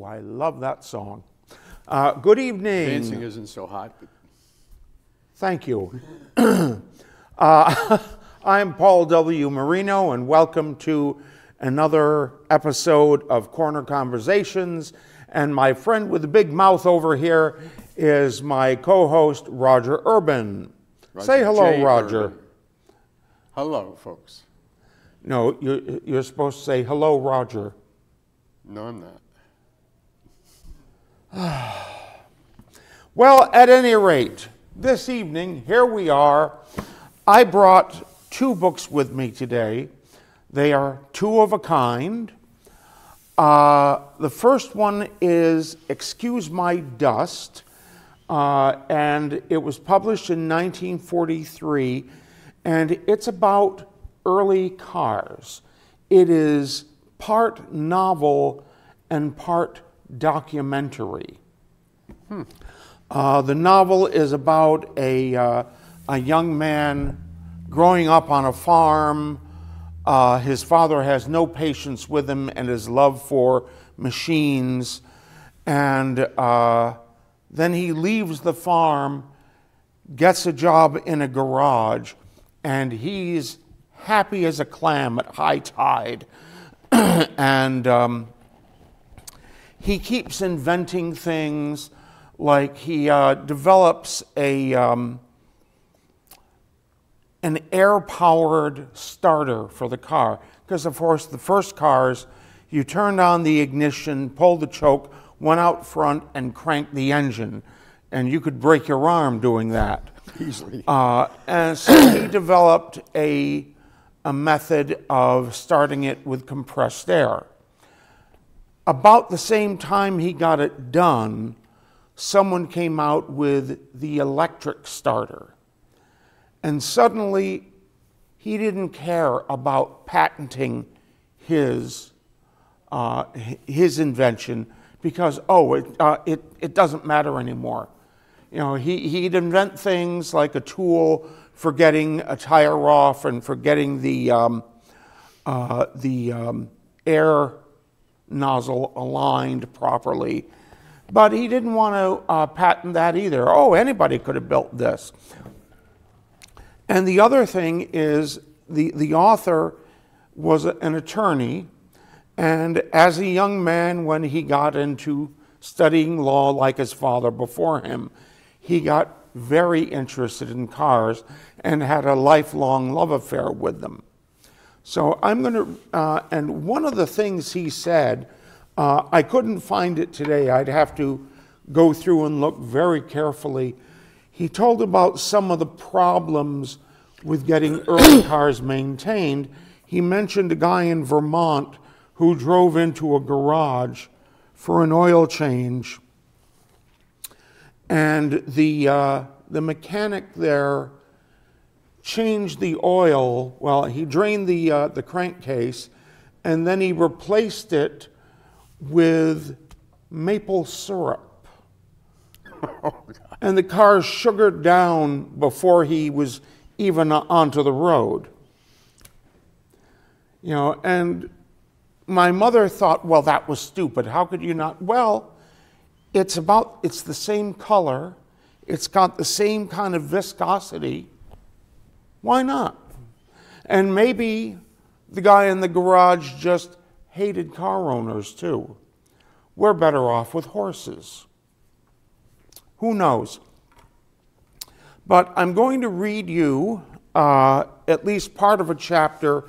I love that song. Good evening. Dancing isn't so hot. But... Thank you. I'm Paul W. Marino, and welcome to another episode of Corner Conversations. And my friend with the big mouth over here is my co-host, Roger Urban. Say hello, J. Roger. Urban. Hello, folks. No, you're supposed to say hello, Roger. No, I'm not. Well, at any rate, this evening, here we are. I brought two books with me today. They are two of a kind. The first one is Excuse My Dust, and it was published in 1943, and it's about early cars. It is part novel and part documentary. The novel is about a young man growing up on a farm. His father has no patience with him and his love for machines. And then he leaves the farm, gets a job in a garage, and he's happy as a clam at high tide. And he keeps inventing things, like he develops an air-powered starter for the car. Because, of course, the first cars, you turned on the ignition, pulled the choke, went out front, and cranked the engine. And you could break your arm doing that. Easily. And so he developed a method of starting it with compressed air. About the same time he got it done, someone came out with the electric starter. And suddenly, he didn't care about patenting his invention because, it doesn't matter anymore. You know, he'd invent things like a tool for getting a tire off and for getting the air nozzle aligned properly. But he didn't want to patent that either. Oh, anybody could have built this. And the other thing is the author was an attorney, and as a young man, when he got into studying law like his father before him, he got very interested in cars and had a lifelong love affair with them. So I'm going to, and one of the things he said, I couldn't find it today. I'd have to go through and look very carefully. He told about some of the problems with getting early cars maintained. He mentioned a guy in Vermont who drove into a garage for an oil change. And the mechanic there changed the oil. Well, he drained the crankcase, and then he replaced it with maple syrup. And the car sugared down before he was even onto the road. You know, and my mother thought, well, that was stupid. How could you not? Well, it's the same color. It's got the same kind of viscosity. Why not? And maybe the guy in the garage just hated car owners too. We're better off with horses. Who knows? But I'm going to read you at least part of a chapter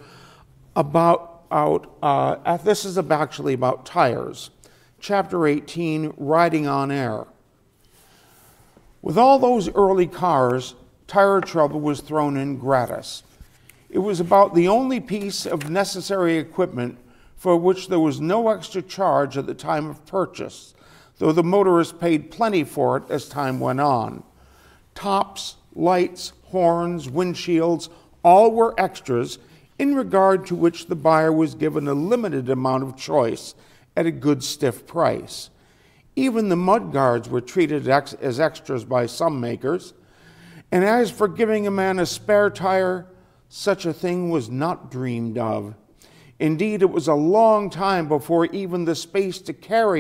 this is actually about tires. Chapter 18, Riding on Air. With all those early cars, tire trouble was thrown in gratis. It was about the only piece of necessary equipment for which there was no extra charge at the time of purchase, though the motorist paid plenty for it as time went on. Tops, lights, horns, windshields, all were extras in regard to which the buyer was given a limited amount of choice at a good stiff price. Even the mud guards were treated as extras by some makers. And as for giving a man a spare tire, such a thing was not dreamed of. Indeed, it was a long time before even the space to carry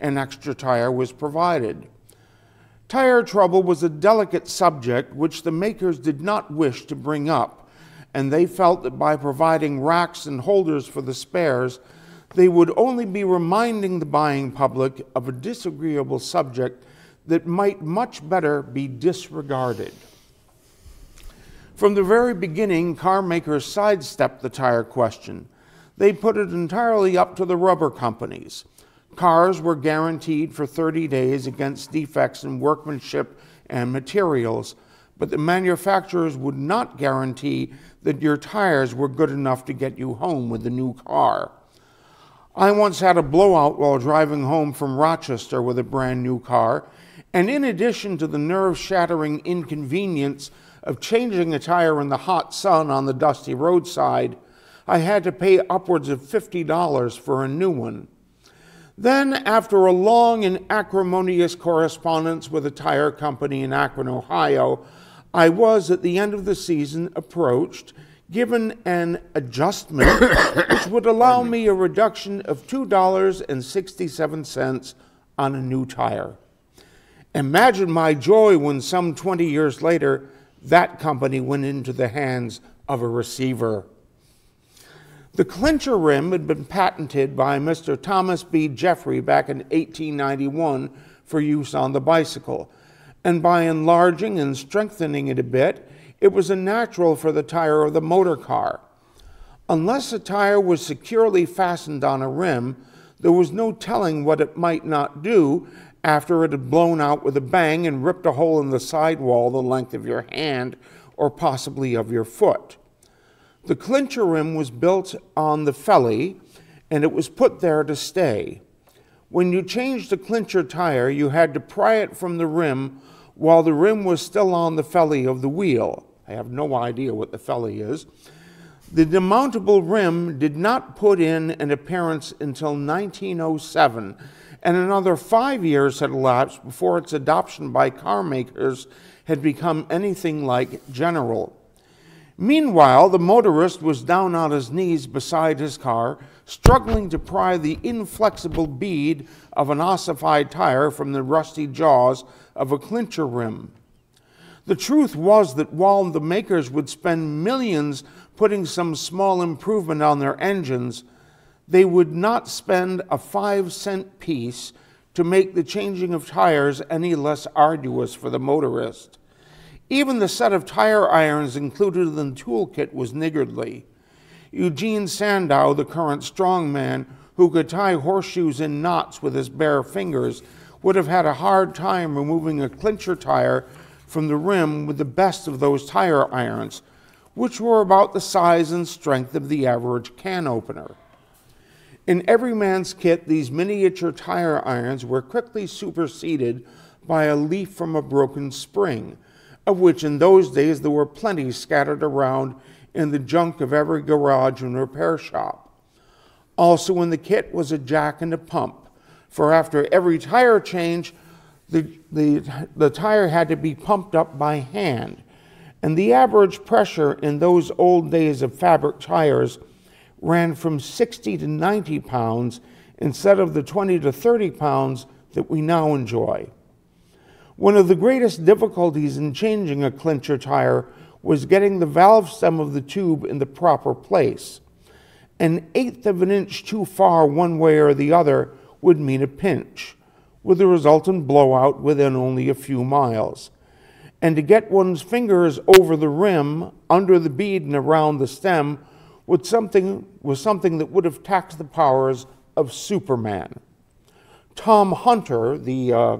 an extra tire was provided. Tire trouble was a delicate subject which the makers did not wish to bring up, and they felt that by providing racks and holders for the spares, they would only be reminding the buying public of a disagreeable subject that might much better be disregarded. From the very beginning, car makers sidestepped the tire question. They put it entirely up to the rubber companies. Cars were guaranteed for 30 days against defects in workmanship and materials, but the manufacturers would not guarantee that your tires were good enough to get you home with the new car. I once had a blowout while driving home from Rochester with a brand new car, and in addition to the nerve-shattering inconvenience of changing a tire in the hot sun on the dusty roadside, I had to pay upwards of $50 for a new one. Then, after a long and acrimonious correspondence with a tire company in Akron, Ohio, I was, at the end of the season, approached, given an adjustment which would allow me a reduction of $2.67 on a new tire. Imagine my joy when some 20 years later, that company went into the hands of a receiver. The clincher rim had been patented by Mr. Thomas B. Jeffrey back in 1891 for use on the bicycle, and by enlarging and strengthening it a bit, it was a natural for the tire of the motor car. Unless a tire was securely fastened on a rim, there was no telling what it might not do after it had blown out with a bang and ripped a hole in the sidewall the length of your hand or possibly of your foot. The clincher rim was built on the felly, and it was put there to stay. When you changed the clincher tire, you had to pry it from the rim while the rim was still on the felly of the wheel. I have no idea what the felly is. The demountable rim did not put in an appearance until 1907, and another 5 years had elapsed before its adoption by car makers had become anything like general. Meanwhile, the motorist was down on his knees beside his car, struggling to pry the inflexible bead of an ossified tire from the rusty jaws of a clincher rim. The truth was that while the makers would spend millions putting some small improvement on their engines, they would not spend a 5-cent piece to make the changing of tires any less arduous for the motorist. Even the set of tire irons included in the toolkit was niggardly. Eugene Sandow, the current strongman, who could tie horseshoes in knots with his bare fingers, would have had a hard time removing a clincher tire from the rim with the best of those tire irons, which were about the size and strength of the average can opener. In every man's kit, these miniature tire irons were quickly superseded by a leaf from a broken spring, of which in those days there were plenty scattered around in the junk of every garage and repair shop. Also in the kit was a jack and a pump, for after every tire change, the tire had to be pumped up by hand, and the average pressure in those old days of fabric tires ran from 60 to 90 pounds instead of the 20 to 30 pounds that we now enjoy. One of the greatest difficulties in changing a clincher tire was getting the valve stem of the tube in the proper place. An 1/8 of an inch too far one way or the other would mean a pinch, with the resultant blowout within only a few miles. And to get one's fingers over the rim, under the bead and around the stem was something that would have taxed the powers of Superman. Tom Hunter, the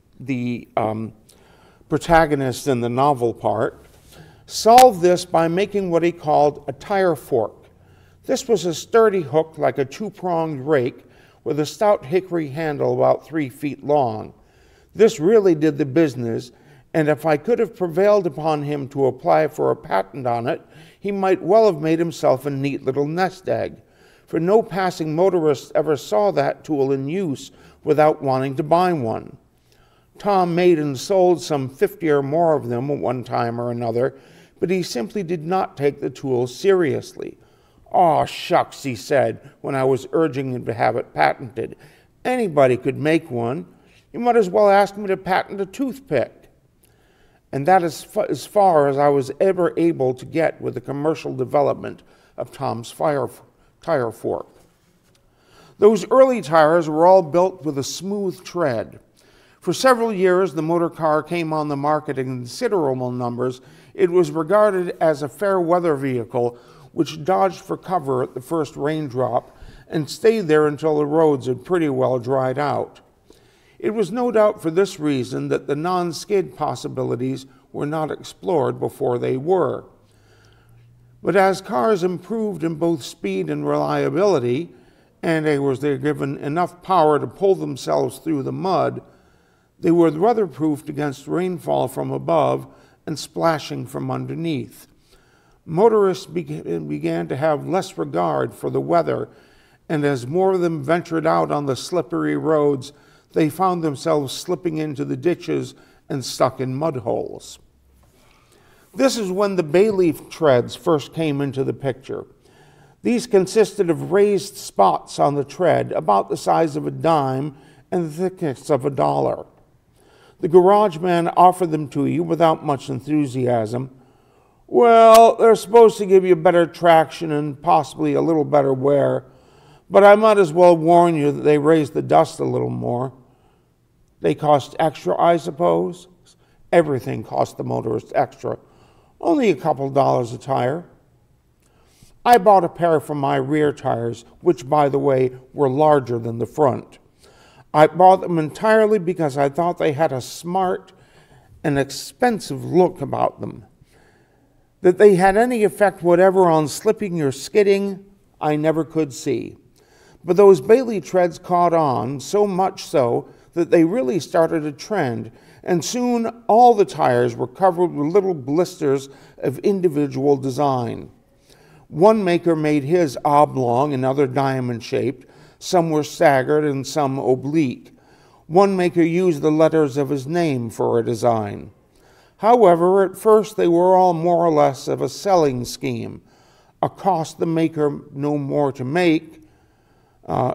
protagonist in the novel part, solved this by making what he called a tire fork. This was a sturdy hook like a two-pronged rake with a stout hickory handle about 3 feet long. This really did the business, and if I could have prevailed upon him to apply for a patent on it, he might well have made himself a neat little nest egg, for no passing motorist ever saw that tool in use without wanting to buy one. Tom made and sold some 50 or more of them at one time or another, but he simply did not take the tool seriously. "Aw, shucks," he said when I was urging him to have it patented. Anybody could make one. You might as well ask me to patent a toothpick. And that is as far as I was ever able to get with the commercial development of Tom's tire fork. Those early tires were all built with a smooth tread. For several years, the motor car came on the market in considerable numbers. It was regarded as a fair weather vehicle which dodged for cover at the first raindrop and stayed there until the roads had pretty well dried out. It was no doubt for this reason that the non-skid possibilities were not explored before they were. But as cars improved in both speed and reliability, and they were given enough power to pull themselves through the mud, they were weatherproofed against rainfall from above and splashing from underneath. Motorists began to have less regard for the weather, and as more of them ventured out on the slippery roads, they found themselves slipping into the ditches and stuck in mud holes. This is when the bayleaf treads first came into the picture. These consisted of raised spots on the tread about the size of a dime and the thickness of $1. The garage man offered them to you without much enthusiasm. Well, they're supposed to give you better traction and possibly a little better wear, but I might as well warn you that they raise the dust a little more. They cost extra, I suppose. Everything costs the motorist extra. Only a couple dollars a tire. I bought a pair for my rear tires, which, by the way, were larger than the front. I bought them entirely because I thought they had a smart and expensive look about them. That they had any effect whatever on slipping or skidding, I never could see. But those Bailey treads caught on, so much so that they really started a trend, and soon all the tires were covered with little blisters of individual design. One maker made his oblong, another diamond-shaped. Some were staggered and some oblique. One maker used the letters of his name for a design. However, at first they were all more or less of a selling scheme. Cost the maker no more to make, and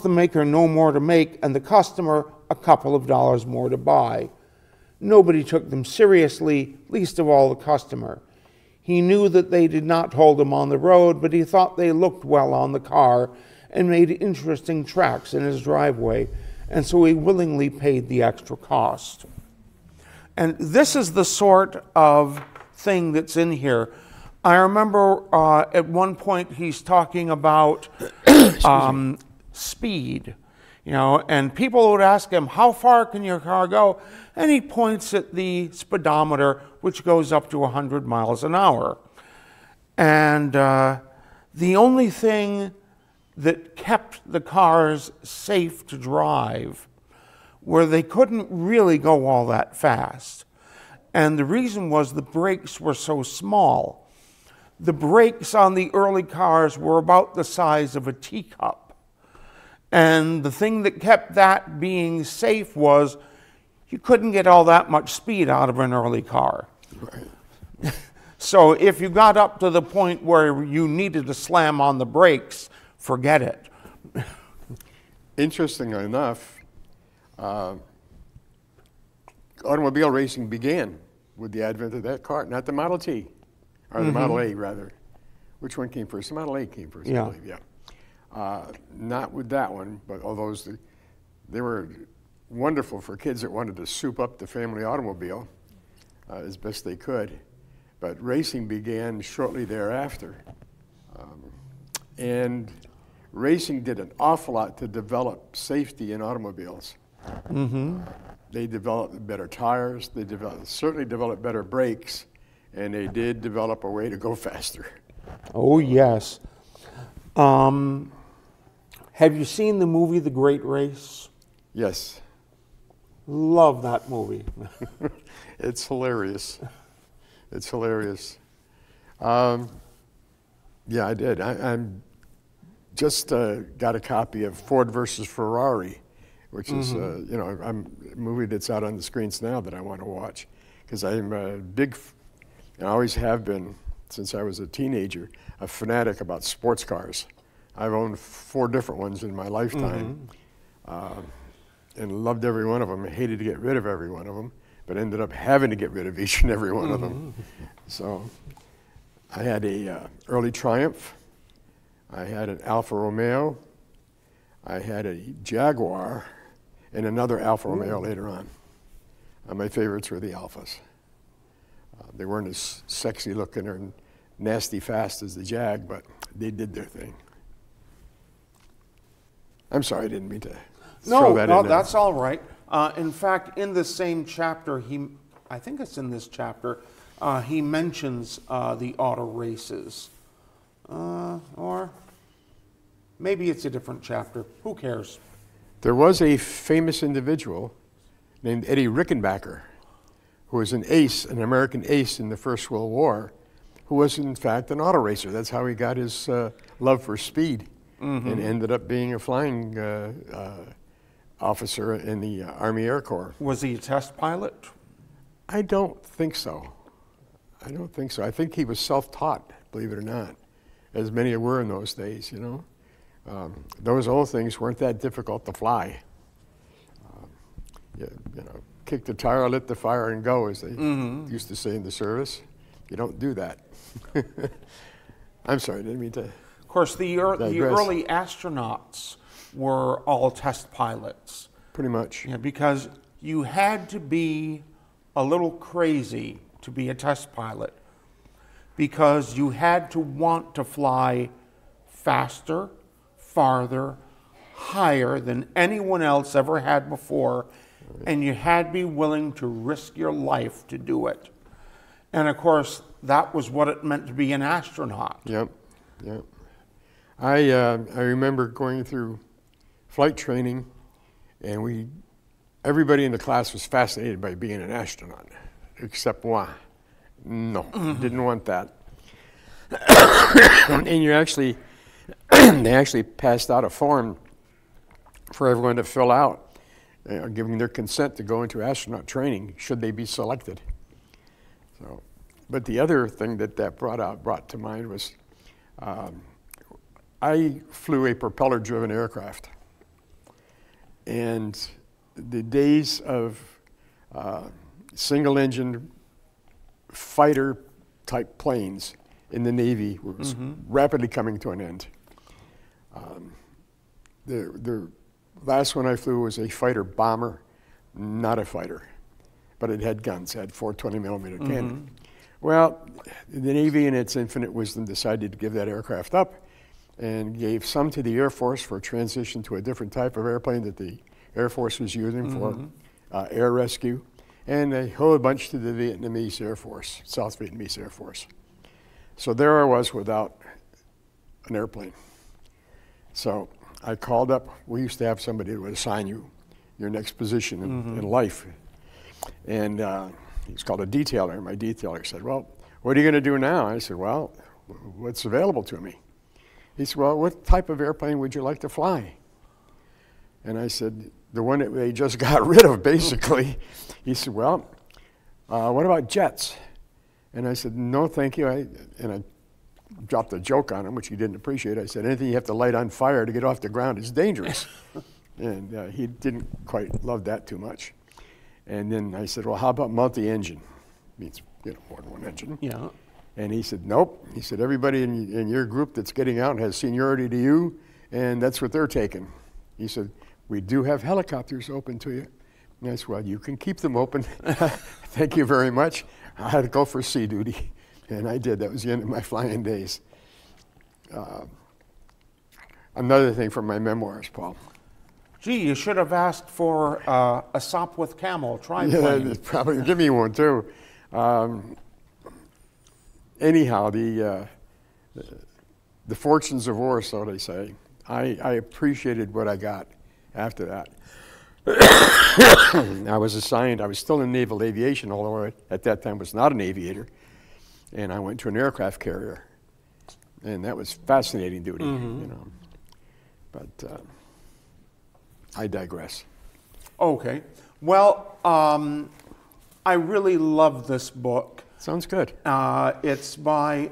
the customer a couple of dollars more to buy. Nobody took them seriously, least of all the customer. He knew that they did not hold him on the road, but he thought they looked well on the car and made interesting tracks in his driveway, and so he willingly paid the extra cost. And this is the sort of thing that's in here. I remember at one point he's talking about speed, you know, and people would ask him, how far can your car go? And he points at the speedometer, which goes up to 100 miles an hour. And the only thing that kept the cars safe to drive where they couldn't really go all that fast. And the reason was the brakes were so small. The brakes on the early cars were about the size of a teacup. And the thing that kept that being safe was you couldn't get all that much speed out of an early car. Right. So if you got up to the point where you needed to slam on the brakes, forget it. Interestingly enough, automobile racing began with the advent of that car, not the Model T, or the Model A, rather. Which one came first? The Model A came first, I believe, yeah. Not with that one, but although they were wonderful for kids that wanted to soup up the family automobile as best they could. But racing began shortly thereafter. And racing did an awful lot to develop safety in automobiles. They developed better tires, they certainly developed better brakes, and they did develop a way to go faster. Oh, yes. Have you seen the movie The Great Race? Yes. Love that movie. It's hilarious. It's hilarious. Yeah, I did. I'm just got a copy of Ford versus Ferrari, which is you know, a movie that's out on the screens now that I want to watch, because I'm a big, and I always have been since I was a teenager, a fanatic about sports cars. I've owned 4 different ones in my lifetime, and loved every one of them. I hated to get rid of every one of them, but ended up having to get rid of each and every one of them. So I had a early Triumph. I had an Alfa Romeo. I had a Jaguar and another Alfa Romeo later on. My favorites were the Alfas. They weren't as sexy looking or nasty fast as the Jag, but they did their thing. I'm sorry, I didn't mean to throw that in there. No, that's all right. In fact, in the same chapter, I think it's in this chapter, he mentions the auto races. Or maybe it's a different chapter. Who cares? There was a famous individual named Eddie Rickenbacker, who was an ace, an American ace in the First World War, who was in fact an auto racer. That's how he got his love for speed, and ended up being a flying officer in the Army Air Corps. Was he a test pilot? I don't think so. I don't think so. I think he was self-taught, believe it or not, as many were in those days, you know. Those old things weren't that difficult to fly. You know, kick the tire, lit the fire, and go, as they used to say in the service. You don't do that. I'm sorry, I didn't mean to. Of course, the early astronauts were all test pilots. Pretty much. Yeah, because you had to be a little crazy to be a test pilot, because you had to want to fly faster, farther, higher than anyone else ever had before, and you had to be willing to risk your life to do it. And of course, that was what it meant to be an astronaut. Yep, yep. I remember going through flight training, and everybody in the class was fascinated by being an astronaut, except moi. No, didn't want that. And they actually passed out a form for everyone to fill out, giving their consent to go into astronaut training should they be selected. So, but the other thing that brought to mind was I flew a propeller-driven aircraft, and the days of single-engine fighter-type planes in the Navy was rapidly coming to an end. The last one I flew was a fighter bomber, not a fighter, but it had guns, it had 420 millimeter cannon. Well, the Navy in its infinite wisdom decided to give that aircraft up and gave some to the Air Force for transition to a different type of airplane that the Air Force was using for air rescue, and a whole bunch to the Vietnamese Air Force, South Vietnamese Air Force. So there I was without an airplane. So I called up, we used to have somebody who would assign you your next position in life. And he was called a detailer. My detailer said, well, what are you going to do now? I said, well, what's available to me? He said, well, what type of airplane would you like to fly? And I said, the one that they just got rid of, basically. He said, well, what about jets? And I said, no, thank you. And I dropped a joke on him, which he didn't appreciate. I said, anything you have to light on fire to get off the ground is dangerous. And he didn't quite love that too much. And then I said, well, how about multi-engine? Means, you know, more than one engine. Yeah. And he said, nope. He said, everybody in your group that's getting out has seniority to you, and that's what they're taking. He said, we do have helicopters open to you. And I said, well, you can keep them open. Thank you very much. I had to go for sea duty, and I did. That was the end of my flying days. Another thing from my memoirs, Paul. Gee, you should have asked for a Sopwith Camel triplane. Yeah, probably give me one too. Anyhow, the fortunes of war, so they say. I appreciated what I got after that. I was assigned, I was still in naval aviation, although I, at that time was not an aviator, and I went to an aircraft carrier, and that was fascinating duty, you know. But I digress. Okay. Well, I really love this book. Sounds good. It's by,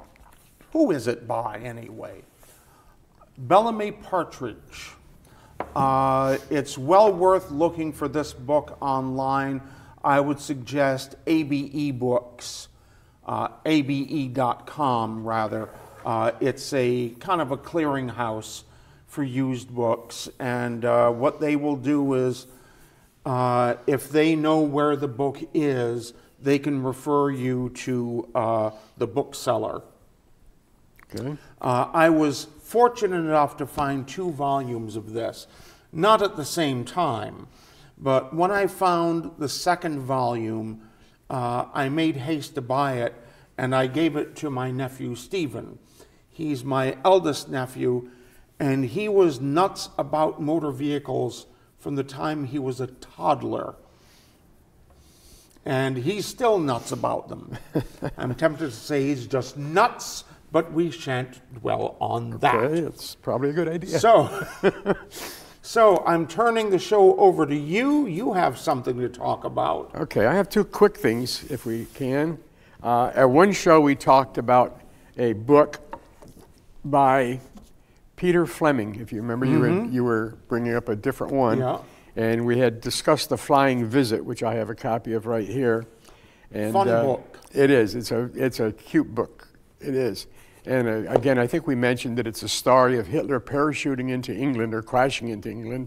who is it by anyway? Bellamy Partridge. It's well worth looking for this book online. I would suggest ABE Books, ABE.com rather. It's a kind of a clearinghouse for used books, and what they will do is, if they know where the book is, they can refer you to the bookseller. Okay. I was fortunate enough to find 2 volumes of this, not at the same time, but when I found the 2nd volume, I made haste to buy it, and I gave it to my nephew Stephen. He's my eldest nephew, and he was nuts about motor vehicles from the time he was a toddler. And he's still nuts about them. I'm tempted to say he's just nuts, but we shan't dwell on that. Okay, it's probably a good idea. So I'm turning the show over to you. You have something to talk about. Okay, I have 2 quick things, if we can. At one show, we talked about a book by Peter Fleming. If you remember, you were bringing up a different one. Yeah. And we had discussed The Flying Visit, which I have a copy of right here. And, Fun book. It is. It's a cute book. It is. And again, I think we mentioned that it's a story of Hitler parachuting into England or crashing into England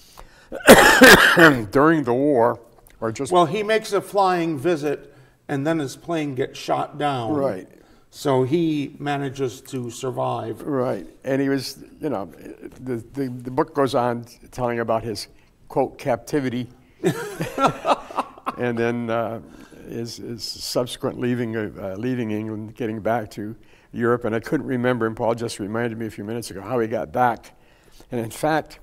during the war, or just... Well, he makes a flying visit, and then his plane gets shot down. Right. So he manages to survive. Right. And he was, you know, the book goes on telling about his, quote, captivity, and then his subsequent leaving England, getting back to Europe. And I couldn't remember, and Paul just reminded me a few minutes ago, how he got back. And in fact,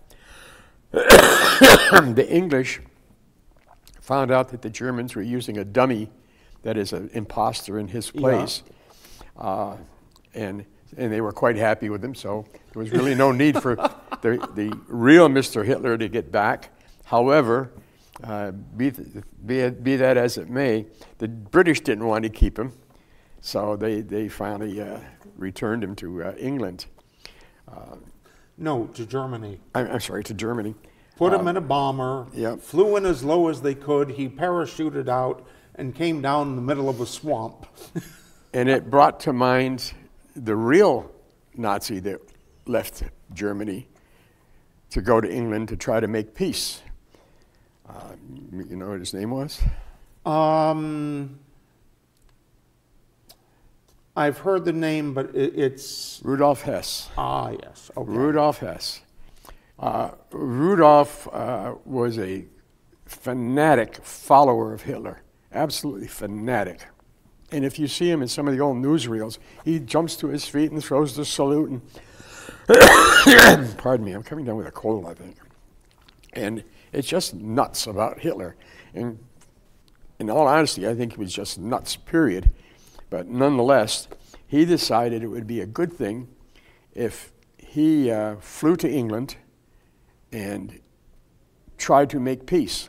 the English found out that the Germans were using a dummy, that is an imposter, in his place. Yeah. And they were quite happy with him, so there was really no need for the real Mr. Hitler to get back. However, be that as it may, the British didn't want to keep him, so they finally returned him to England. No, to Germany. I'm sorry, to Germany. Put him in a bomber, Yep. flew in as low as they could, he parachuted out and came down in the middle of a swamp. And it brought to mind the real Nazi that left Germany to go to England to try to make peace. You know what his name was? I've heard the name, but it's... Rudolf Hess. Ah, yes. Okay. Rudolf Hess. Rudolf was a fanatic follower of Hitler, absolutely fanatic. And if you see him in some of the old newsreels, he jumps to his feet and throws the salute. And pardon me, I'm coming down with a cold, I think. And it's just nuts about Hitler. And in all honesty, I think he was just nuts, period. But nonetheless, he decided it would be a good thing if he flew to England and tried to make peace,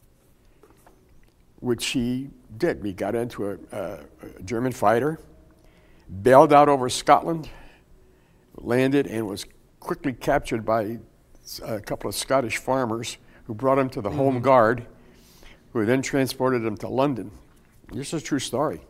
which he did. We got into a German fighter, bailed out over Scotland, landed, and was quickly captured by a couple of Scottish farmers who brought him to the Home Guard, who then transported him to London. This is a true story.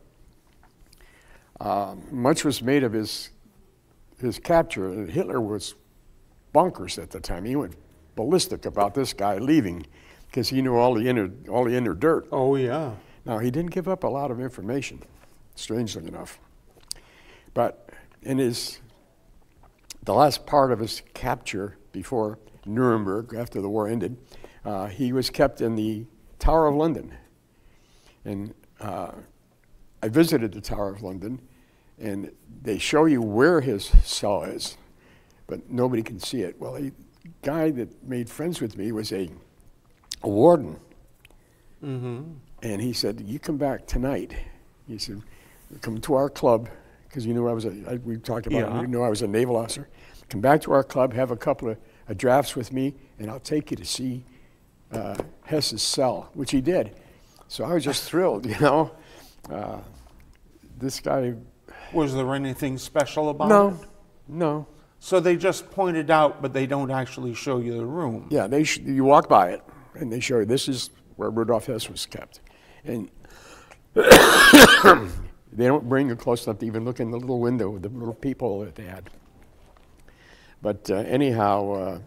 Much was made of his capture. Hitler was bonkers at the time. He went ballistic about this guy leaving because he knew all the inner dirt. Oh, yeah. Now, he didn't give up a lot of information, strangely enough. But in the last part of his capture before Nuremberg, after the war ended, he was kept in the Tower of London. And I visited the Tower of London, and they show you where his cell is, but nobody can see it. Well, the guy that made friends with me was a warden. Mm-hmm. And he said, "You come back tonight." He said, "Come to our club," because you knew we talked about it, you knew I was a naval officer. "Come back to our club, have a couple of drafts with me, and I'll take you to see Hess's cell," which he did. So I was just thrilled, you know. This guy... Was there anything special about it? No. So they just point it out, but they don't actually show you the room. Yeah, you walk by it, and they show you this is where Rudolf Hess was kept. And they don't bring you close enough to even look in the little window with the little peephole that they had. But anyhow,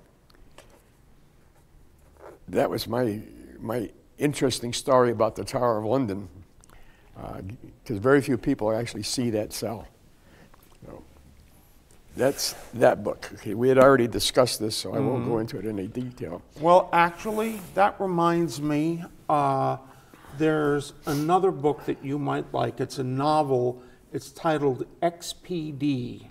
that was my interesting story about the Tower of London, because very few people actually see that cell. So that's that book. Okay, we had already discussed this, so I won't go into it in any detail. Well, actually, that reminds me, there's another book that you might like. It's a novel. It's titled XPD.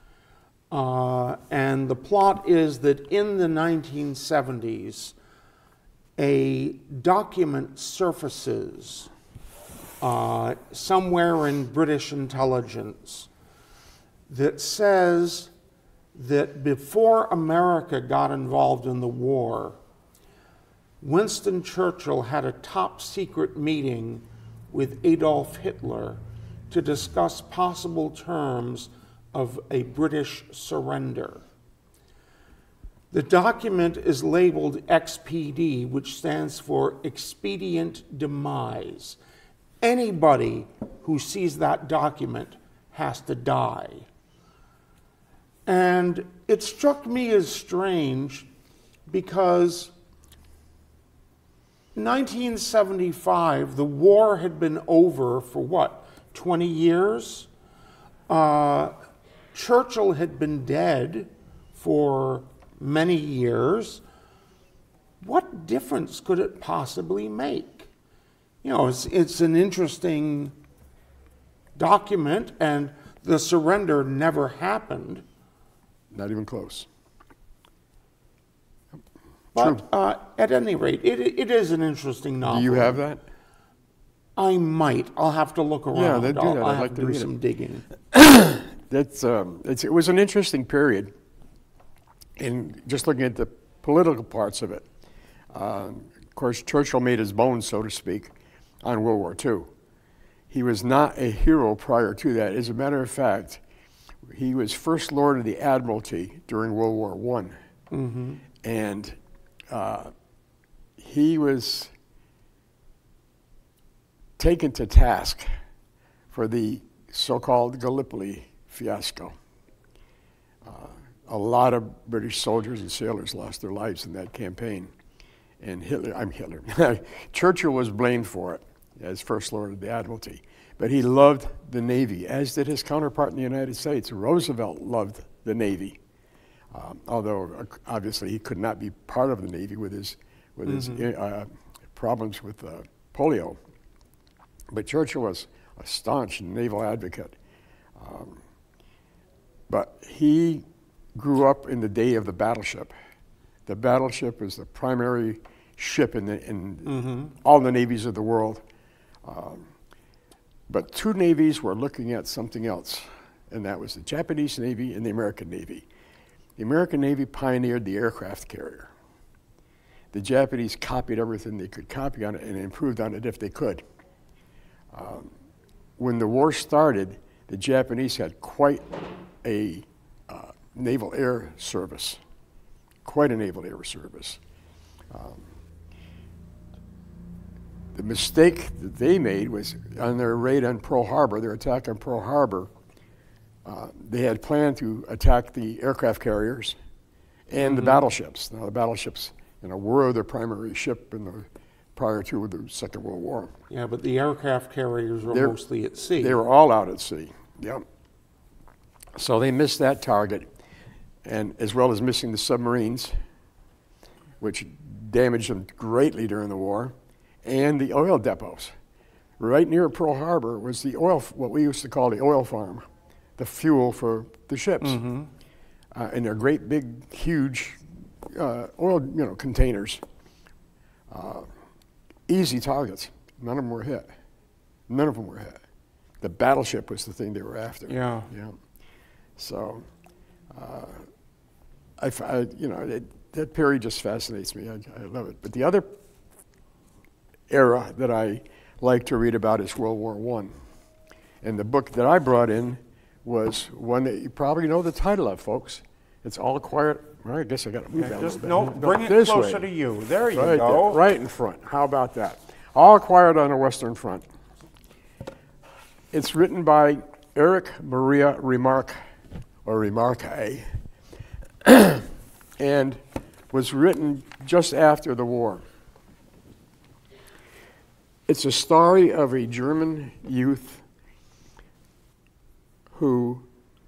And the plot is that in the 1970s, a document surfaces somewhere in British intelligence that says that before America got involved in the war, Winston Churchill had a top secret meeting with Adolf Hitler to discuss possible terms of a British surrender. The document is labeled XPD, which stands for Expedient Demise. Anybody who sees that document has to die. And it struck me as strange because 1975, the war had been over for what, 20 years? Churchill had been dead for many years. What difference could it possibly make? You know, it's an interesting document, and the surrender never happened. Not even close. But at any rate, it is an interesting novel. Do you have that? I might. I'll have to look around. Yeah, do that. I'll I'd have like to do read some it. digging. It was an interesting period in just looking at the political parts of it. Of course, Churchill made his bones, so to speak, on World War II. He was not a hero prior to that. As a matter of fact, he was First Lord of the Admiralty during World War I. Mm-hmm. And he was taken to task for the so-called Gallipoli fiasco. A lot of British soldiers and sailors lost their lives in that campaign. And Churchill was blamed for it as First Lord of the Admiralty. But he loved the Navy, as did his counterpart in the United States. Roosevelt loved the Navy, although obviously he could not be part of the Navy with his problems with polio. But Churchill was a staunch naval advocate. But he grew up in the day of the battleship. The battleship is the primary ship in all the navies of the world. But two navies were looking at something else, and that was the Japanese Navy and the American Navy. The American Navy pioneered the aircraft carrier. The Japanese copied everything they could copy on it and improved on it if they could. When the war started, the Japanese had quite a naval air service, quite a naval air service. The mistake that they made was on their raid on Pearl Harbor, their attack on Pearl Harbor, they had planned to attack the aircraft carriers and the battleships. Now the battleships, were the primary ship prior to the Second World War. Yeah, but the aircraft carriers were mostly at sea. They were all out at sea, yep. So they missed that target, and as well as missing the submarines, which damaged them greatly during the war, and the oil depots. Right near Pearl Harbor was the oil, what we used to call the oil farm, the fuel for the ships. And they're great, big, huge oil containers. Easy targets. None of them were hit. None of them were hit. The battleship was the thing they were after. Yeah. Yeah. So, that period just fascinates me. I love it. But the other era that I like to read about is World War I. And the book that I brought in was one that you probably know the title of, folks. It's all quiet. Well, I guess I got to move that a little Just bit. no, bring it this closer way. to you. There you Right go. there, right in front. How about that? All Quiet on the Western Front. It's written by Erich Maria Remarque, or Remarque, and was written just after the war. It's a story of a German youth who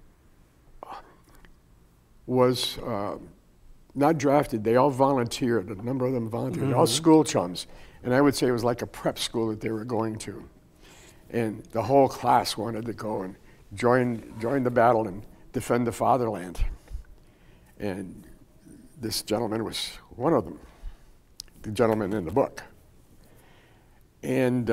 was not drafted. They all volunteered. A number of them volunteered, all school chums. And I would say it was like a prep school that they were going to. And the whole class wanted to go and join the battle and defend the fatherland. And this gentleman was one of them, the gentleman in the book. And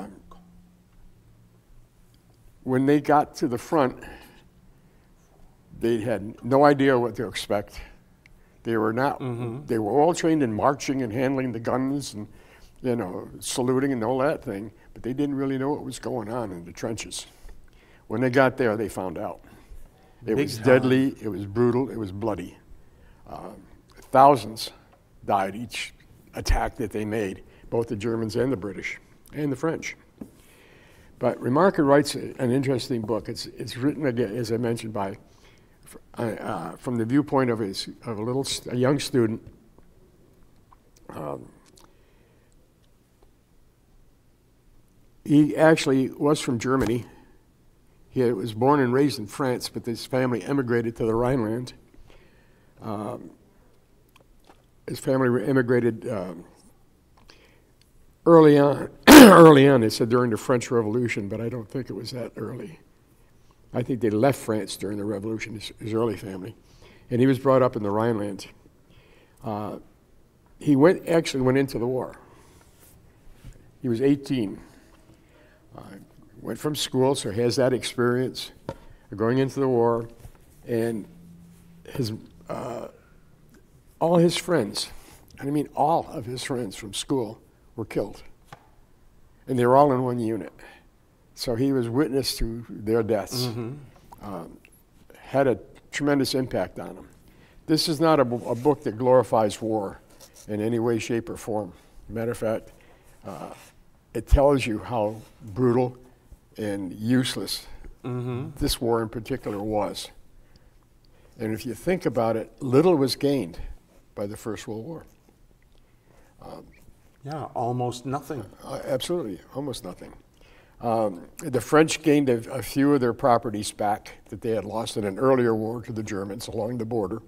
when they got to the front, they had no idea what to expect. They were not. They were all trained in marching and handling the guns and, saluting and all that thing. But they didn't really know what was going on in the trenches. When they got there, they found out. It was deadly. It was brutal. It was bloody. Thousands died each attack that they made, both the Germans and the British and the French. But Remarque writes an interesting book. It's written, again, as I mentioned, by from the viewpoint of a young student. He actually was from Germany. He was born and raised in France, but his family emigrated to the Rhineland. His family immigrated early on. Early on, they said during the French Revolution, but I don't think it was that early. I think they left France during the Revolution, his early family. And he was brought up in the Rhineland. He actually went into the war. He was 18. Went from school, so he has that experience of going into the war. And all his friends, and I mean all of his friends from school, were killed. And they were all in one unit. So he was witness to their deaths. Had a tremendous impact on him. This is not a book that glorifies war in any way, shape, or form. Matter of fact, it tells you how brutal and useless this war in particular was. And if you think about it, little was gained by the First World War. Yeah, almost nothing. Absolutely, almost nothing. The French gained a few of their properties back that they had lost in an earlier war to the Germans along the border.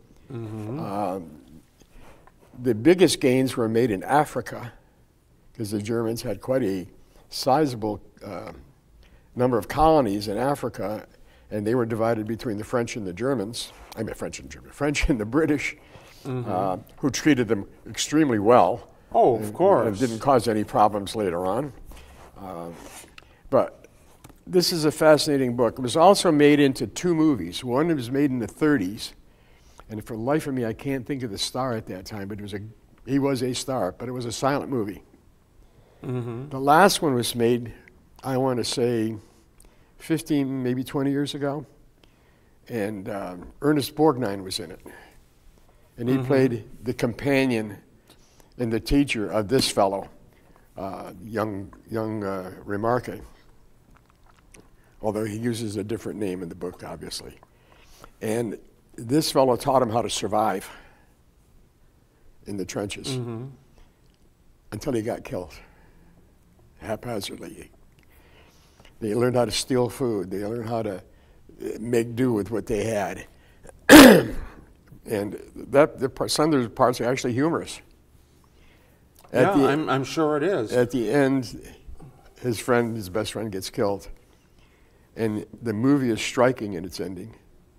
The biggest gains were made in Africa, because the Germans had quite a sizable number of colonies in Africa, and they were divided between the French and the Germans. I mean, French and the British, who treated them extremely well. Oh, of course. And didn't cause any problems later on. But this is a fascinating book. It was also made into two movies. One was made in the 30s, and for the life of me, I can't think of the star at that time, but he was a star, but it was a silent movie. The last one was made, I want to say, 15, maybe 20 years ago, and Ernest Borgnine was in it. And he played the companion and the teacher of this fellow, young Remarque, although he uses a different name in the book, obviously. And this fellow taught him how to survive in the trenches until he got killed haphazardly. They learned how to steal food. They learned how to make do with what they had. And some of the parts are actually humorous. I'm sure it is. At the end, his best friend gets killed. And the movie is striking in its ending.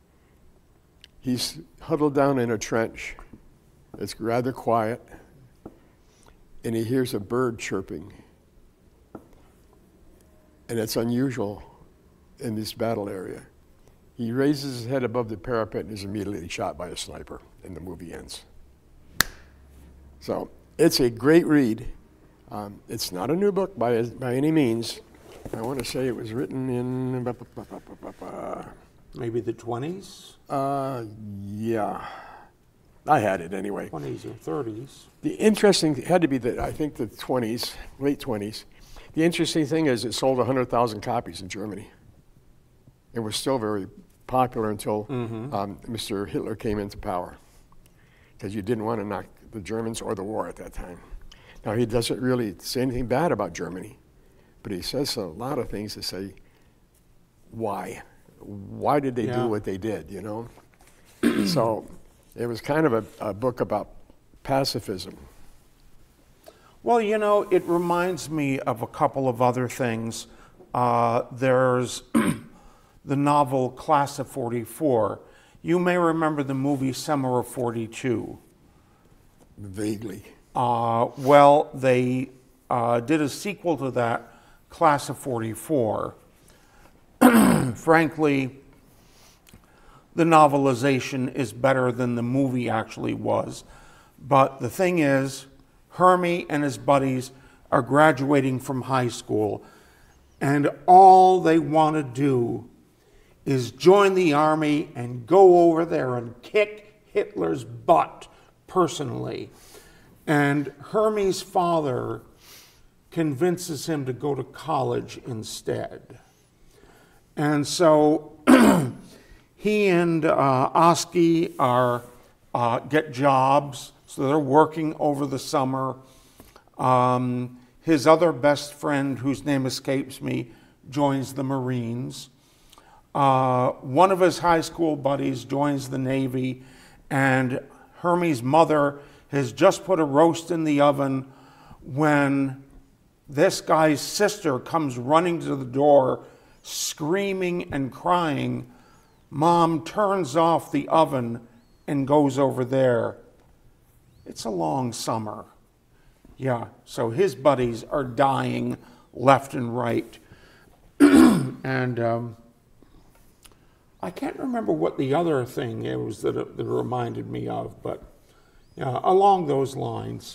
He's huddled down in a trench. It's rather quiet. And he hears a bird chirping. And it's unusual in this battle area. He raises his head above the parapet and is immediately shot by a sniper, and the movie ends. So it's a great read. It's not a new book by any means. I want to say it was written in Maybe the 20s? Yeah. I had it anyway. 20s or 30s. The interesting, it had to be I think the 20s, late 20s. The interesting thing is it sold 100,000 copies in Germany. It was still very popular until Mr. Hitler came into power, because you didn't want to knock the Germans or the war at that time. Now, he doesn't really say anything bad about Germany, but he says a lot of things to say, why? Why did they do what they did, you know? So it was kind of a book about pacifism. Well, you know, it reminds me of a couple of other things. There's the novel Class of 44. You may remember the movie Summer of 42. Vaguely. Well, they did a sequel to that, Class of 44. Frankly, the novelization is better than the movie actually was. But the thing is, Hermie and his buddies are graduating from high school, and all they want to do is join the army and go over there and kick Hitler's butt personally. And Hermie's father convinces him to go to college instead. And so he and Oski get jobs, so they're working over the summer. His other best friend, whose name escapes me, joins the Marines. One of his high school buddies joins the Navy, and Hermie's mother has just put a roast in the oven when this guy's sister comes running to the door, screaming and crying. Mom turns off the oven and goes over there. It's a long summer. Yeah, so his buddies are dying left and right. And I can't remember what the other thing is that it reminded me of, but yeah, along those lines.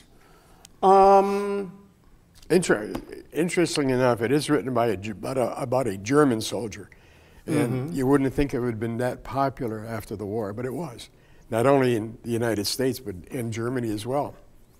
Interesting enough, it is written by about a German soldier. And you wouldn't think it would have been that popular after the war, but it was. Not only in the United States, but in Germany as well.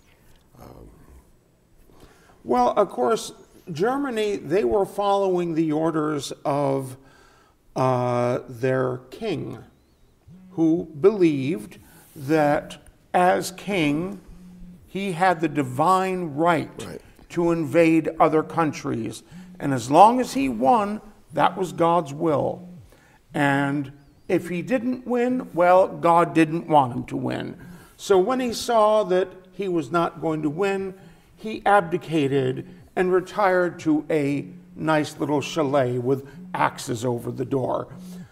Well, of course, Germany, they were following the orders of their king, who believed that as king, he had the divine right to invade other countries. And as long as he won, that was God's will. And if he didn't win, well, God didn't want him to win. So when he saw that he was not going to win, he abdicated and retired to a nice little chalet with axes over the door.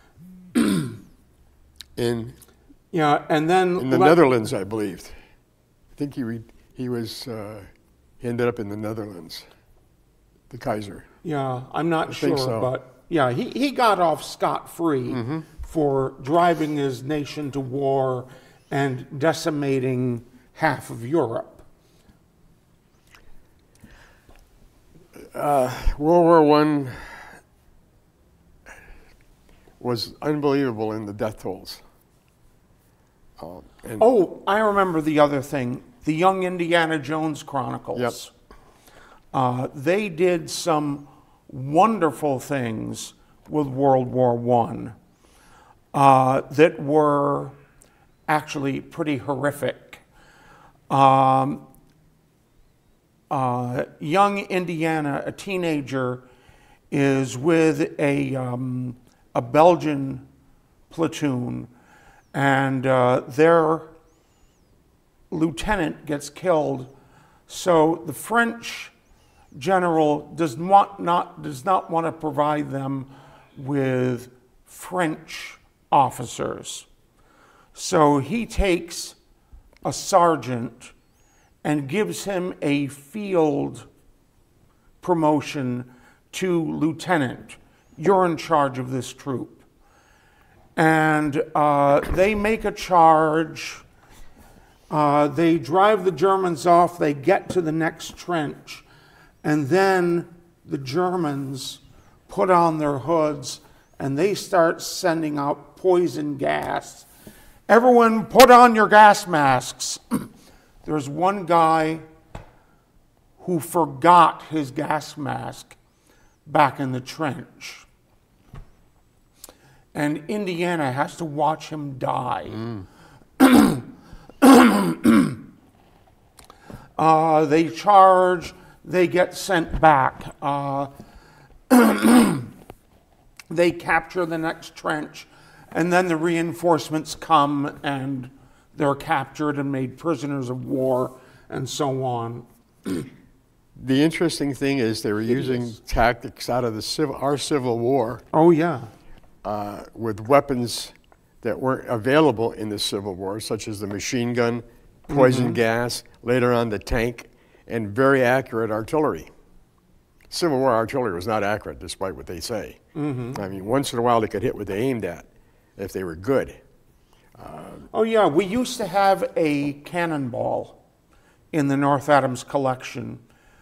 In the Netherlands, I believe. I think he ended up in the Netherlands, the Kaiser. Yeah, I'm not sure, so. but yeah, he got off scot-free for driving his nation to war and decimating half of Europe. World War I was unbelievable in the death tolls. I remember the other thing, the Young Indiana Jones Chronicles. Yep. They did some wonderful things with World War I that were actually pretty horrific. Young Indiana, a teenager, is with a Belgian platoon, and their lieutenant gets killed. So the French general does not want to provide them with French officers. So he takes a sergeant and gives him a field promotion to lieutenant. You're in charge of this troop. And they make a charge. They drive the Germans off. They get to the next trench. And then the Germans put on their hoods and they start sending out poison gas. Everyone put on your gas masks. There's one guy who forgot his gas mask back in the trench. And Indiana has to watch him die. They charge, they get sent back. They capture the next trench, and then the reinforcements come and they're captured and made prisoners of war and so on. The interesting thing is they were using tactics out of our Civil War. Oh, yeah. With weapons that weren't available in the Civil War, such as the machine gun, poison gas, later on the tank, and very accurate artillery. Civil War artillery was not accurate, despite what they say. I mean, once in a while they could hit what they aimed at, if they were good. Oh, yeah, we used to have a cannonball in the North Adams collection.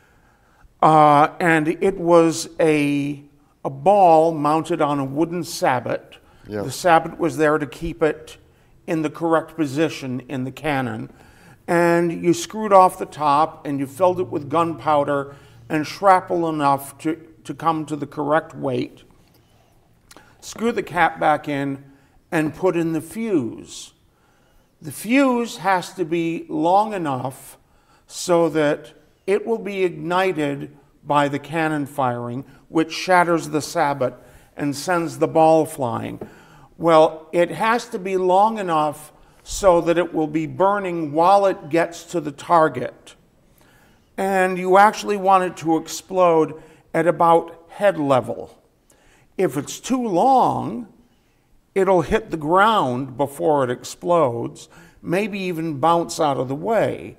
And it was a ball mounted on a wooden sabot. Yeah. The sabot was there to keep it in the correct position in the cannon. And you screwed off the top and you filled it with gunpowder and shrapnel enough to come to the correct weight. Screw the cap back in and put in the fuse. The fuse has to be long enough so that it will be ignited by the cannon firing, which shatters the sabot and sends the ball flying. Well, it has to be long enough so that it will be burning while it gets to the target. And you actually want it to explode at about head level. If it's too long, it'll hit the ground before it explodes, maybe even bounce out of the way.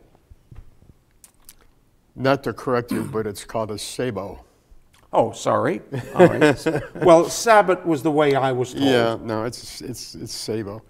Not to correct you, but it's called a sabot. Oh, sorry. All right. Well, sabot was the way I was told. Yeah, no, it's sabot.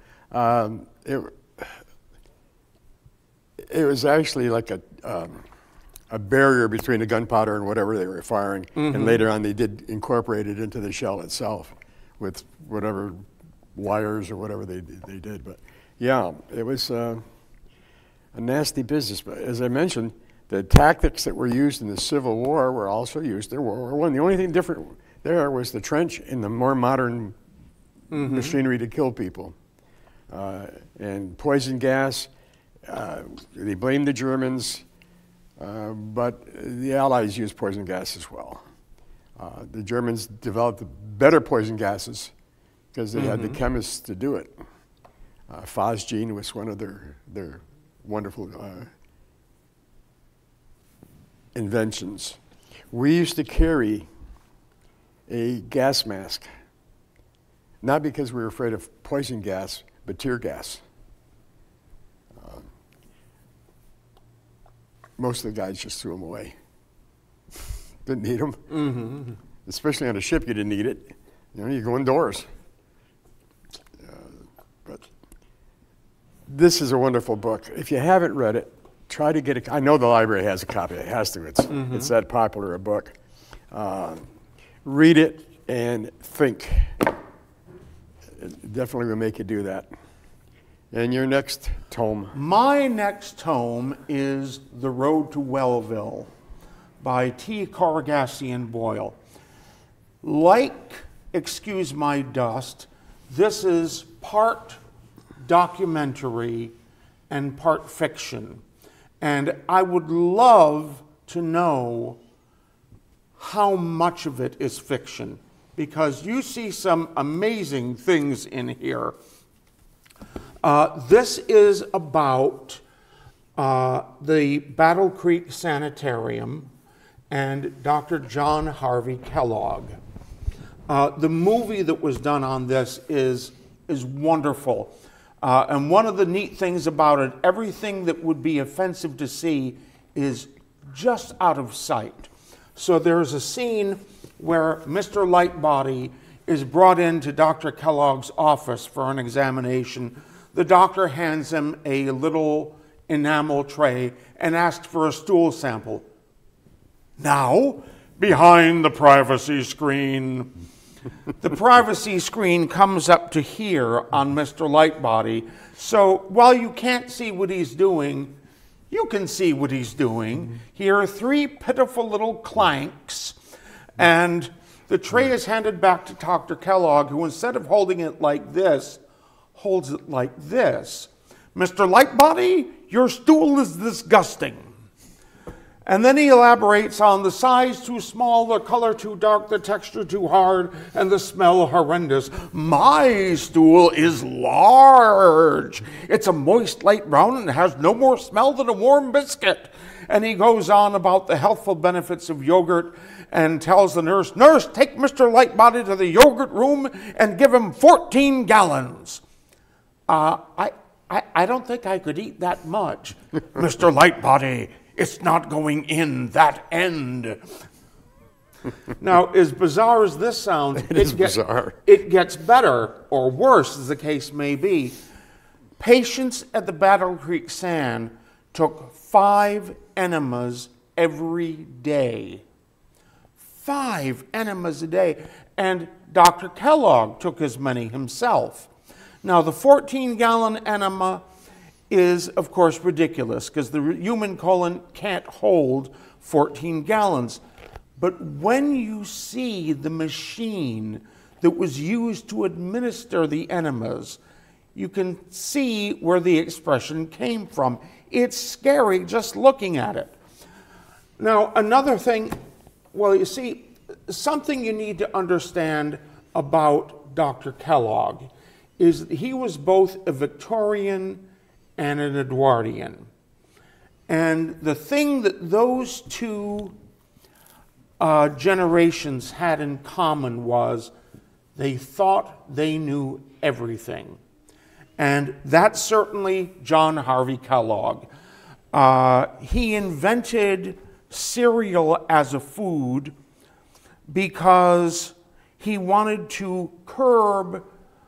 It was actually like a barrier between the gunpowder and whatever they were firing, and later on they did incorporate it into the shell itself with whatever wires or whatever they did. But yeah, it was a nasty business. But as I mentioned, the tactics that were used in the Civil War were also used in World War I. The only thing different there was the trench and the more modern machinery to kill people. And poison gas, they blamed the Germans, but the Allies used poison gas as well. The Germans developed better poison gases because they had the chemists to do it. Phosgene was one of their wonderful inventions. We used to carry a gas mask, not because we were afraid of poison gas, but tear gas. Most of the guys just threw them away. Didn't need them. Especially on a ship, you didn't need it. You know, you go indoors. But this is a wonderful book. If you haven't read it, try to get it. I know the library has a copy. It has to. It's that popular a book. Read it and think. It definitely will make you do that. And your next tome? My next tome is The Road to Wellville by T. Corrigassian Boyle. Like Excuse My Dust, this is part documentary and part fiction. And I would love to know how much of it is fiction, because you see some amazing things in here. This is about the Battle Creek Sanitarium and Dr. John Harvey Kellogg. The movie that was done on this is wonderful. And one of the neat things about it, everything that would be offensive to see is just out of sight. So there's a scene where Mr. Lightbody is brought into Dr. Kellogg's office for an examination. The doctor hands him a little enamel tray and asks for a stool sample. Now, behind the privacy screen, The privacy screen comes up to here on Mr. Lightbody. So while you can't see what he's doing, you can see what he's doing. Here are 3 pitiful little clanks, and the tray is handed back to Dr. Kellogg, who instead of holding it like this, holds it like this. Mr. Lightbody, your stool is disgusting. And then he elaborates on the size too small, the color too dark, the texture too hard, and the smell horrendous. My stool is large. It's a moist light brown and has no more smell than a warm biscuit. And he goes on about the healthful benefits of yogurt and tells the nurse, "Nurse, take Mr. Lightbody to the yogurt room and give him 14 gallons. I don't think I could eat that much. Mr. Lightbody, it's not going in that end." Now, as bizarre as this sounds, it gets better, or worse, as the case may be. Patients at the Battle Creek Sand took 5 enemas every day. 5 enemas a day. And Dr. Kellogg took as many himself. Now, the 14-gallon enema is, of course, ridiculous because the human colon can't hold 14 gallons. But when you see the machine that was used to administer the enemas, you can see where the expression came from. It's scary just looking at it. Now, another thing, well, you see, something you need to understand about Dr. Kellogg is that he was both a Victorian and an Edwardian. And the thing that those 2 generations had in common was they thought they knew everything. And that's certainly John Harvey Kellogg. He invented cereal as a food because he wanted to curb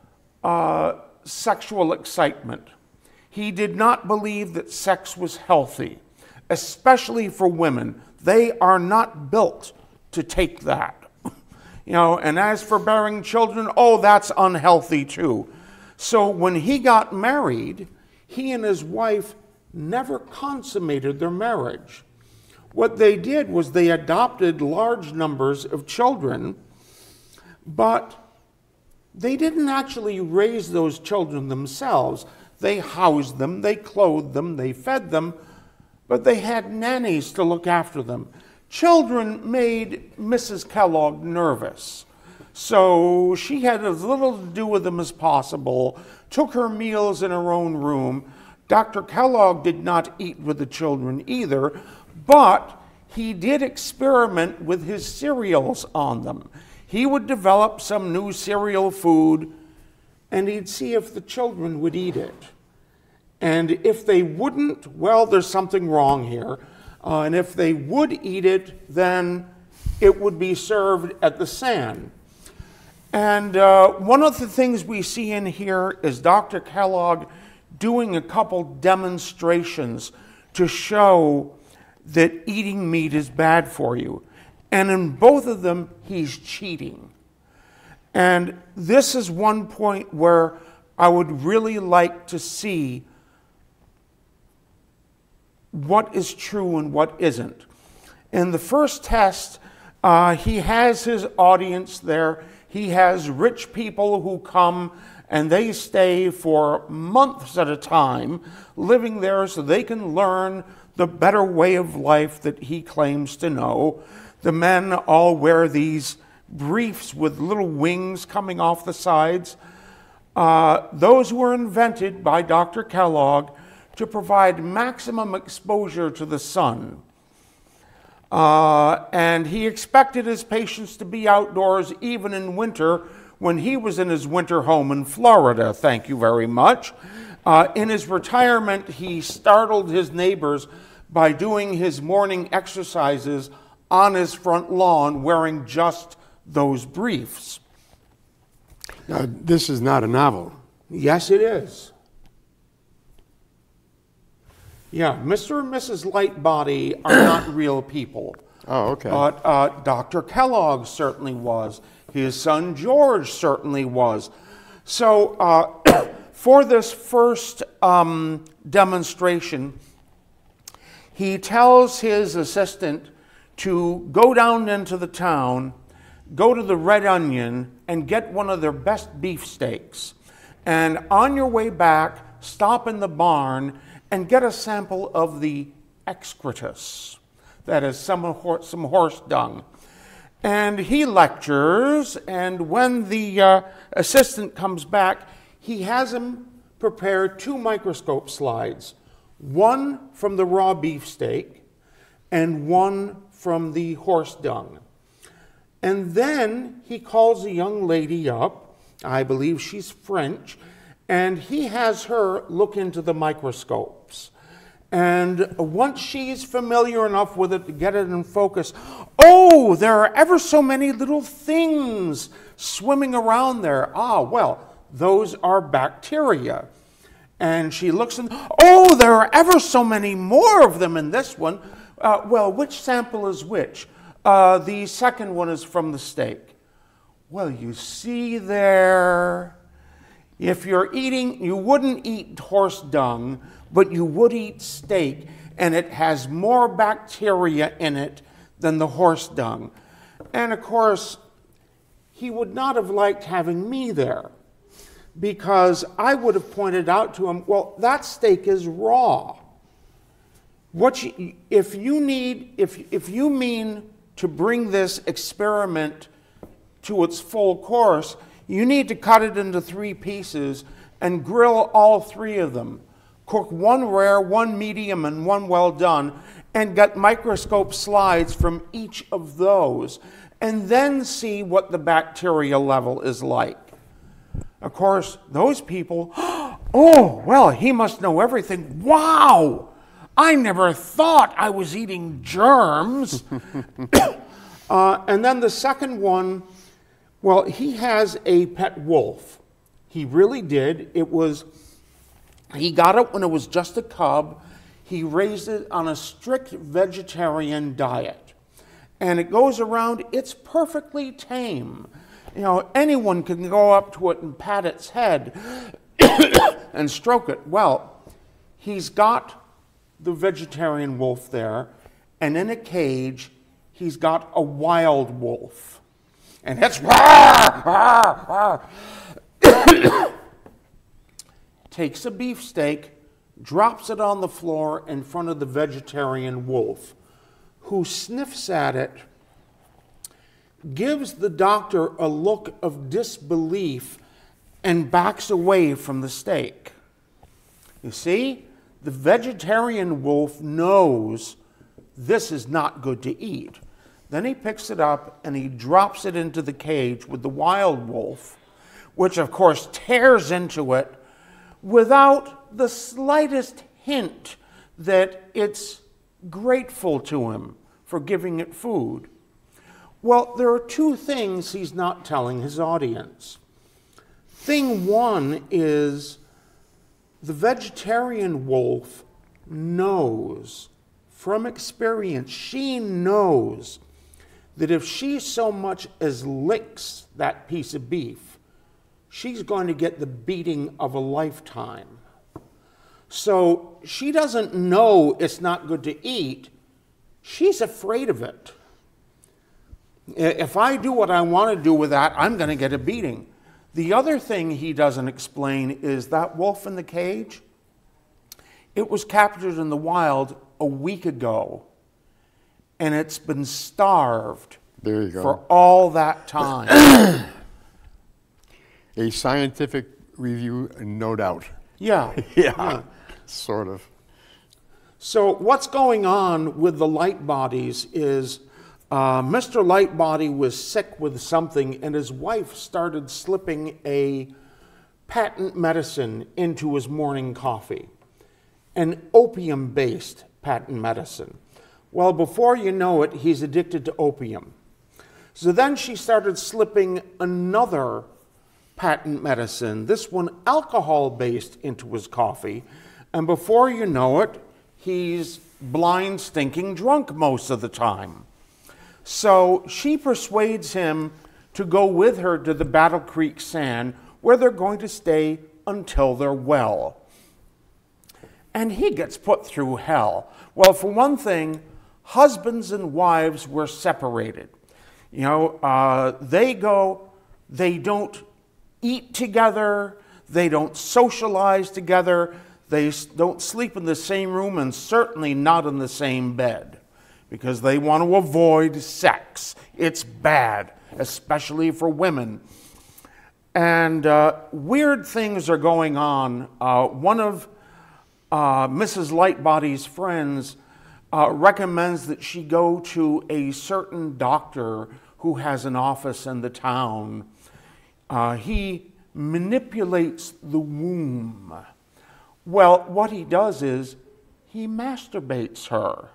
sexual excitement. He did not believe that sex was healthy, especially for women. They are not built to take that. And as for bearing children, oh, that's unhealthy too. So when he got married, he and his wife never consummated their marriage. What they did was they adopted large numbers of children, but they didn't actually raise those children themselves. They housed them, they clothed them, they fed them, but they had nannies to look after them. Children made Mrs. Kellogg nervous, so she had as little to do with them as possible, took her meals in her own room. Dr. Kellogg did not eat with the children either, but he did experiment with his cereals on them. He would develop some new cereal food, and he'd see if the children would eat it. And if they wouldn't, well, there's something wrong here. And if they would eat it, then it would be served at the Sand. And one of the things we see in here is Dr. Kellogg doing a couple demonstrations to show that eating meat is bad for you. And in both of them, he's cheating. And this is one point where I would really like to see what is true and what isn't. In the first test, he has his audience there. He has rich people who come and they stay for months at a time living there so they can learn the better way of life that he claims to know. The men all wear these briefs with little wings coming off the sides. Those were invented by Dr. Kellogg to provide maximum exposure to the sun. And he expected his patients to be outdoors even in winter when he was in his winter home in Florida. Thank you very much. In his retirement, he startled his neighbors by doing his morning exercises on his front lawn wearing just those briefs. Now, this is not a novel. Yes, it is. Yeah, Mr. and Mrs. Lightbody are not real people. Oh, okay. But Dr. Kellogg certainly was. His son George certainly was. So for this first demonstration, he tells his assistant to go down into the town, go to the Red Onion, and get one of their best beefsteaks. And on your way back, stop in the barn and get a sample of the excretus, that is some horse dung. And he lectures, and when the assistant comes back, he has him prepare 2 microscope slides, one from the raw beefsteak and one from the horse dung. And then he calls a young lady up, I believe she's French, and he has her look into the microscopes. And once she's familiar enough with it to get it in focus, oh, there are ever so many little things swimming around there. Ah, well, those are bacteria. And she looks and, oh, there are ever so many more of them in this one. Well, which sample is which? The second one is from the steak. Well, you see there, if you're eating, you wouldn't eat horse dung, but you would eat steak, and it has more bacteria in it than the horse dung. And of course, he would not have liked having me there, because I would have pointed out to him, well, that steak is raw. If you mean to bring this experiment to its full course, you need to cut it into 3 pieces and grill all 3 of them. Cook 1 rare, 1 medium, and 1 well done, and get microscope slides from each of those, and then see what the bacteria level is like. Of course, those people, oh, well, he must know everything. Wow! I never thought I was eating germs. And then the second one, well, he has a pet wolf. He really did. He got it when it was just a cub. He raised it on a strict vegetarian diet. And it goes around, it's perfectly tame. You know, anyone can go up to it and pat its head and stroke it. Well, he's got the vegetarian wolf there, and in a cage, he's got a wild wolf. And it's takes a beefsteak, drops it on the floor in front of the vegetarian wolf, who sniffs at it, gives the doctor a look of disbelief, and backs away from the steak. You see, the vegetarian wolf knows this is not good to eat. Then he picks it up and he drops it into the cage with the wild wolf, which of course tears into it without the slightest hint that it's grateful to him for giving it food. Well, there are 2 things he's not telling his audience. Thing 1 is the vegetarian wolf knows from experience, she knows that if she so much as licks that piece of beef, she's going to get the beating of a lifetime. So she doesn't know it's not good to eat. She's afraid of it. If I do what I want to do with that, I'm going to get a beating. The other thing he doesn't explain is that wolf in the cage, it was captured in the wild a week ago, and it's been starved for all that time. A scientific review, no doubt. Yeah. Yeah, sort of. So what's going on with the light bodies is Mr. Lightbody was sick with something, and his wife started slipping a patent medicine into his morning coffee, an opium-based patent medicine. Well, before you know it, he's addicted to opium. So then she started slipping another patent medicine, this one alcohol-based, into his coffee, and before you know it, he's blind, stinking drunk most of the time. So she persuades him to go with her to the Battle Creek Sand, where they're going to stay until they're well. And he gets put through hell. Well, for one thing, husbands and wives were separated. You know, they don't eat together, they don't socialize together, they don't sleep in the same room, and certainly not in the same bed, because they want to avoid sex. It's bad, especially for women. And weird things are going on. One of Mrs. Lightbody's friends recommends that she go to a certain doctor who has an office in the town. He manipulates the womb. Well, what he does is he masturbates her.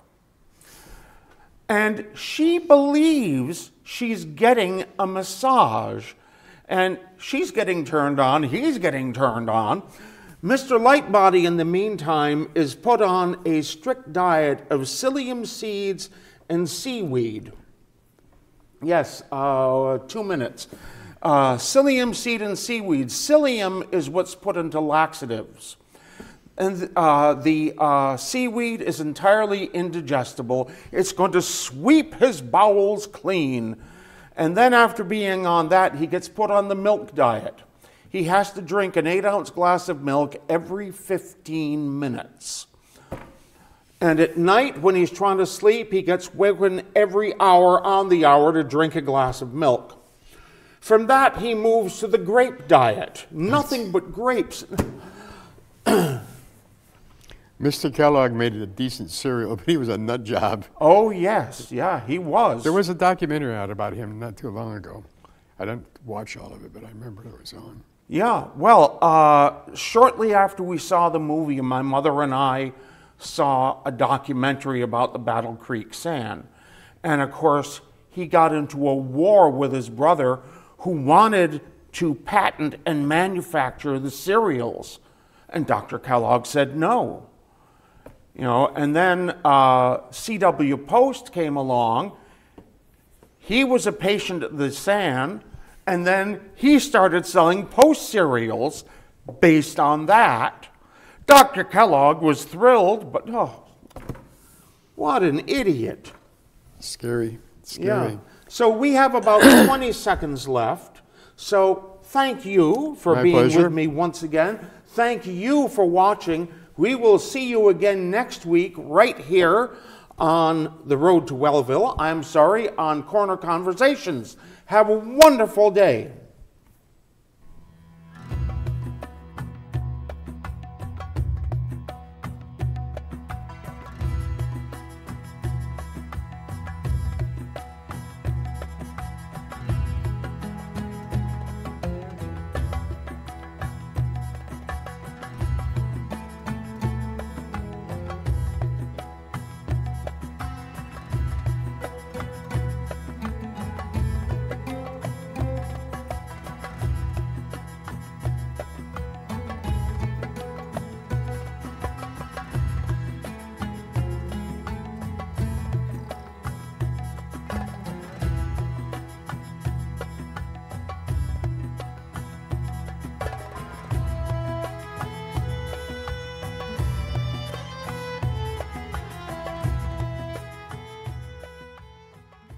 And she believes she's getting a massage. And she's getting turned on, he's getting turned on. Mr. Lightbody, in the meantime, is put on a strict diet of psyllium seeds and seaweed. Yes, 2 minutes. Psyllium seed and seaweed. Psyllium is what's put into laxatives. And the seaweed is entirely indigestible. It's going to sweep his bowels clean. And then after being on that, he gets put on the milk diet. He has to drink an 8-ounce glass of milk every 15 minutes. And at night, when he's trying to sleep, he gets woken every hour on the hour to drink a glass of milk. From that, he moves to the grape diet. Nothing but grapes. Mr. Kellogg made it a decent cereal, but he was a nut job. Oh, yes. Yeah, he was. There was a documentary out about him not too long ago. I didn't watch all of it, but I remember it was on. Yeah, well, shortly after we saw the movie, my mother and I saw a documentary about the Battle Creek Sand. And of course, he got into a war with his brother who wanted to patent and manufacture the cereals. And Dr. Kellogg said no. You know, and then C.W. Post came along. He was a patient at the Sand, and then he started selling Post cereals based on that. Dr. Kellogg was thrilled, but oh, what an idiot. Scary, scary. Yeah. So we have about 20 seconds left. So thank you for My being pleasure. with me once again. Thank you for watching. We will see you again next week right here on the road to Wellville. I'm sorry, on Corner Conversations. Have a wonderful day.